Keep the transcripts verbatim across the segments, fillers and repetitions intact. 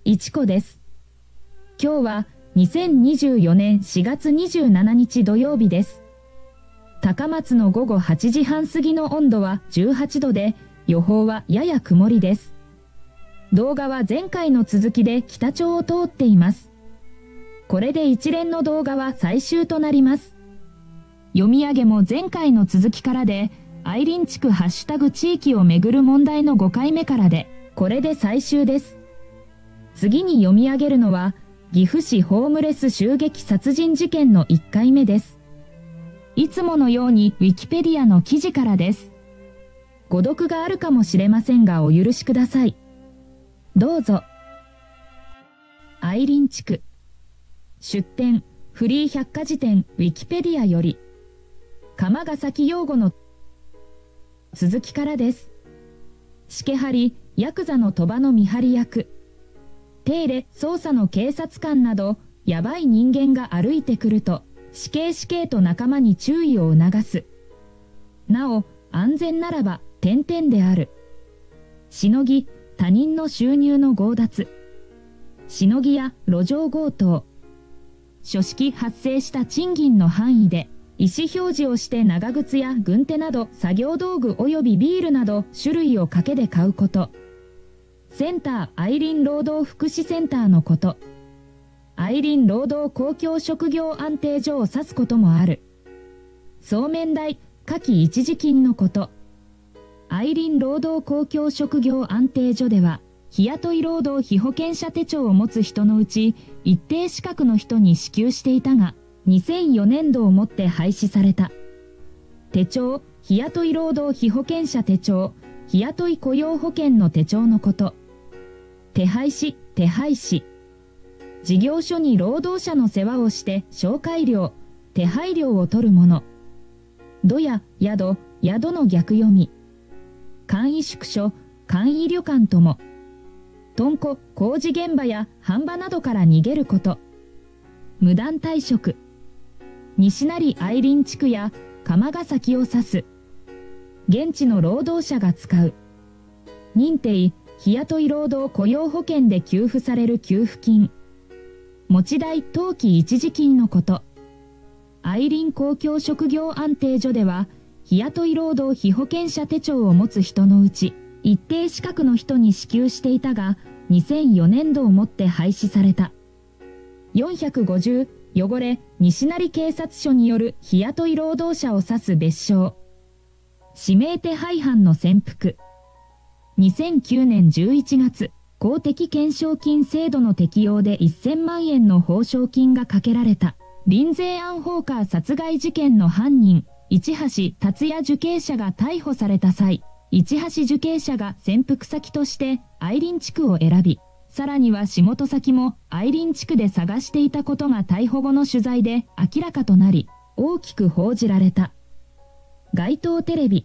いちこです。今日はにせんにじゅうよねんしがつにじゅうしちにち土曜日です。高松の午後はちじはん過ぎの温度はじゅうはちどで、予報はやや曇りです。動画は前回の続きで北町を通っています。これで一連の動画は最終となります。読み上げも前回の続きからで、愛林地区ハッシュタグ地域をめぐる問題のごかいめからで、これで最終です。次に読み上げるのは、岐阜市ホームレス襲撃殺人事件のいっかいめです。いつものようにウィキペディアの記事からです。誤読があるかもしれませんがお許しください。どうぞ。愛林地区。出典、フリー百科事典ウィキペディアより。釜ヶ崎用語の続きからです。しけはり、ヤクザの鳥羽の見張り役。手入れ、捜査の警察官など、やばい人間が歩いてくると、死刑死刑と仲間に注意を促す。なお、安全ならば、点々である。しのぎ、他人の収入の強奪。しのぎや路上強盗。書式発生した賃金の範囲で、意思表示をして長靴や軍手など作業道具及びビールなど種類を賭けで買うこと。センター愛林労働福祉センターのこと。愛林労働公共職業安定所を指すこともある。総面代、夏季一時金のこと。愛林労働公共職業安定所では、日雇い労働被保険者手帳を持つ人のうち、一定資格の人に支給していたが、にせんよねんどをもって廃止された。手帳、日雇い労働被保険者手帳、日雇い雇用保険の手帳のこと。手配し、手配し。事業所に労働者の世話をして紹介料、手配料を取るもの。どや、宿、宿の逆読み。簡易宿所、簡易旅館とも。豚庫、工事現場や飯場などから逃げること。無断退職。西成愛林地区や釜ヶ崎を指す。現地の労働者が使う。認定、日雇い労働雇用保険で給付される給付金。持ち代当期一時金のこと。愛林公共職業安定所では、日雇い労働被保険者手帳を持つ人のうち、一定資格の人に支給していたが、にせんよねんどをもって廃止された。よんひゃくごじゅう、汚れ、西成警察署による日雇い労働者を指す別称。指名手配犯の潜伏。にせんきゅうねんじゅういちがつ、公的懸賞金制度の適用でせんまんえんの報奨金がかけられた、林税アンホーカー殺害事件の犯人、市橋達也受刑者が逮捕された際、市橋受刑者が潜伏先として愛林地区を選び、さらには仕事先も愛林地区で探していたことが逮捕後の取材で明らかとなり、大きく報じられた。街頭テレビ。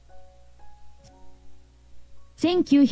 せんきゅうひ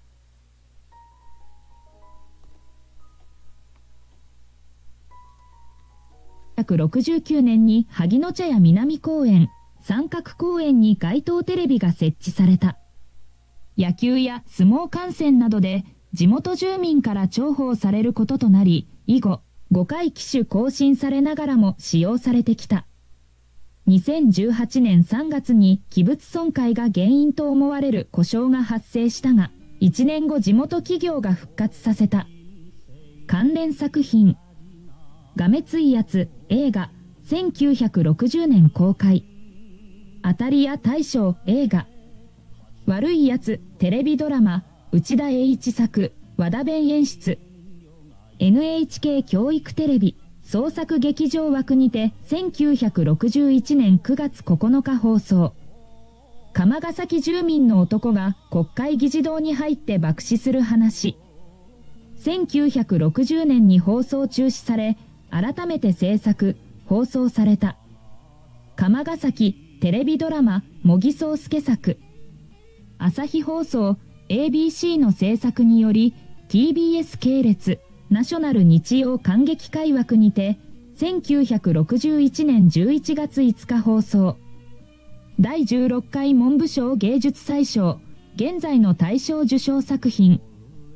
ゃくろくじゅうきゅうねんに萩の茶屋南公園、三角公園に街頭テレビが設置された。野球や相撲観戦などで地元住民から重宝されることとなり、以後ごかい機種更新されながらも使用されてきた。にせんじゅうはちねんさんがつに器物損壊が原因と思われる故障が発生したが、いちねんご地元企業が復活させた。関連作品。がめついやつ映画、せんきゅうひゃくろくじゅうねん公開。当たり屋大賞映画。悪いやつテレビドラマ、内田栄一作、和田弁演出。エヌエイチケー 教育テレビ、創作劇場枠にてせんきゅうひゃくろくじゅういちねんくがつここのか放送。釜ヶ崎住民の男が国会議事堂に入って爆死する話。せんきゅうひゃくろくじゅうねんに放送中止され、改めて制作、放送された。釜ヶ崎テレビドラマ、茂木宗介作。朝日放送、エービーシー の制作により、ティービーエス 系列、ナショナル日曜観劇会枠にて、せんきゅうひゃくろくじゅういちねんじゅういちがついつか放送。だいじゅうろっかい文部省芸術祭賞、現在の大賞受賞作品。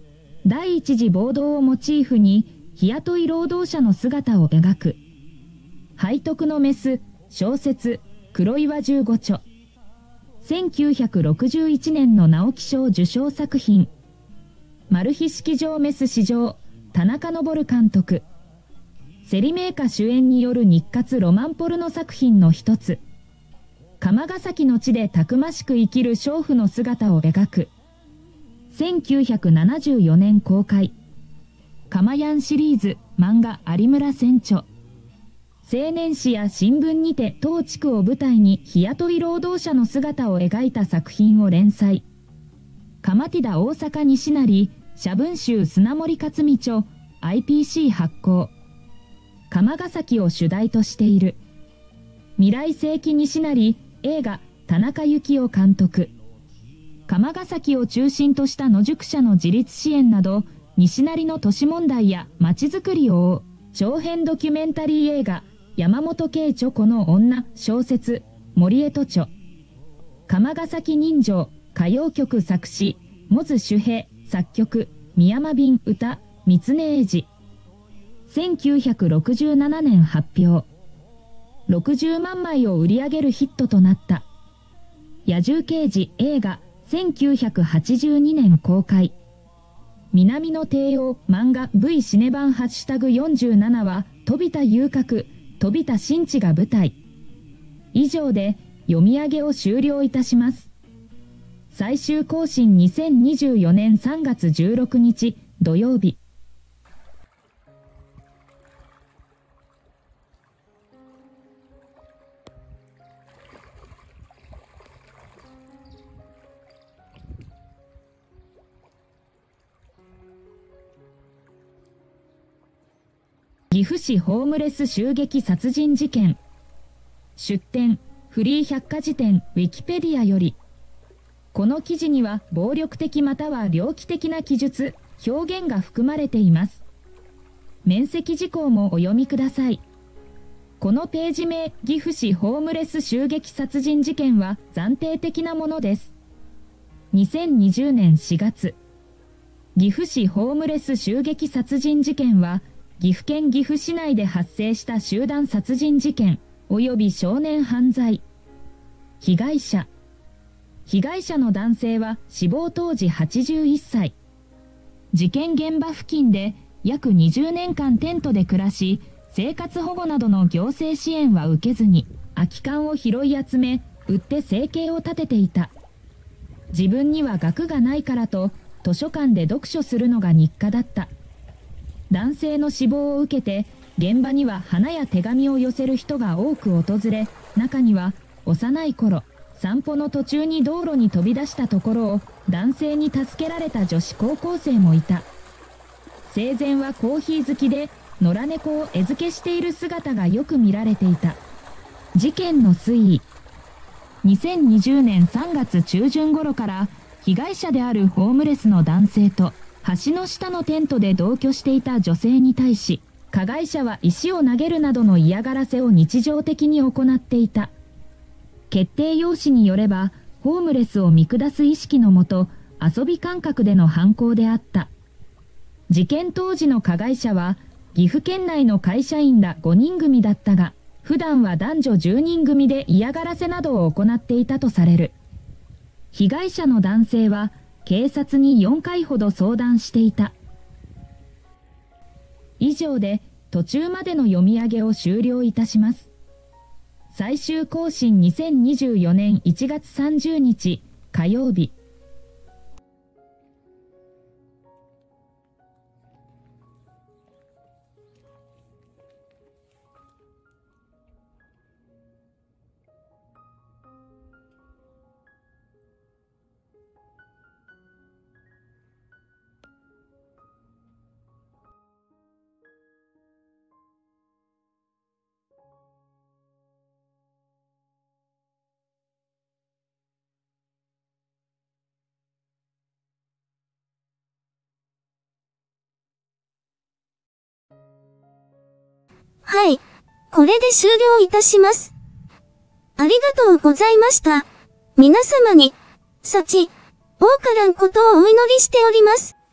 第一次暴動をモチーフに日雇い労働者の姿を描く。背徳のメス、小説、黒岩十五著。せんきゅうひゃくろくじゅういちねんの直木賞受賞作品。マル秘式場メス史上、田中昇監督。セリメーカ主演による日活ロマンポルノ作品の一つ。釜ヶ崎の地でたくましく生きる娼婦の姿を描く。せんきゅうひゃくななじゅうよねん公開。かまやんシリーズ漫画有村船長。青年誌や新聞にて当地区を舞台に日雇い労働者の姿を描いた作品を連載。カマティダ大阪西成、社文集砂森克美著、アイピーシー 発行。釜ヶ崎を主題としている。未来世紀西成、映画、田中幸雄監督。釜ヶ崎を中心とした野宿者の自立支援など、西成の都市問題や街づくりを追う、長編ドキュメンタリー映画、山本圭著この女、小説、森江戸著。釜ヶ崎人情、歌謡曲作詞、モズ周平、作曲、三山便歌、三常英治。せんきゅうひゃくろくじゅうななねん発表。ろくじゅうまんまいを売り上げるヒットとなった。野獣刑事映画、せんきゅうひゃくはちじゅうにねん公開。南の帝王漫画 V シネ版ハッシュタグよんじゅうななは飛田遊郭、飛田新地が舞台。以上で読み上げを終了いたします。最終更新にせんにじゅうよねんさんがつじゅうろくにち土曜日。岐阜市ホームレス襲撃殺人事件。出典、フリー百科事典ウィキペディアより。この記事には暴力的または猟奇的な記述、表現が含まれています。免責事項もお読みください。このページ名、岐阜市ホームレス襲撃殺人事件は暫定的なものです。にせんにじゅうねんしがつ。岐阜市ホームレス襲撃殺人事件は、岐阜県岐阜市内で発生した集団殺人事件及び少年犯罪。被害者。被害者の男性は死亡当時はちじゅういっさい。事件現場付近で約にじゅうねんかんテントで暮らし、生活保護などの行政支援は受けずに、空き缶を拾い集め、売って生計を立てていた。自分には学がないからと、図書館で読書するのが日課だった。男性の死亡を受けて、現場には花や手紙を寄せる人が多く訪れ、中には幼い頃、散歩の途中に道路に飛び出したところを男性に助けられた女子高校生もいた。生前はコーヒー好きで、野良猫を餌付けしている姿がよく見られていた。事件の推移。にせんにじゅうねんさんがつちゅうじゅん頃から、被害者であるホームレスの男性と、橋の下のテントで同居していた女性に対し、加害者は石を投げるなどの嫌がらせを日常的に行っていた。決定用紙によれば、ホームレスを見下す意識のもと、遊び感覚での犯行であった。事件当時の加害者は、岐阜県内の会社員らごにん組だったが、普段は男女じゅうにん組で嫌がらせなどを行っていたとされる。被害者の男性は、警察によんかいほど相談していた。以上で途中までの読み上げを終了いたします。最終更新にせんにじゅうよねんいちがつさんじゅうにち火曜日。 はい。これで終了いたします。ありがとうございました。皆様に、幸、多からんことをお祈りしております。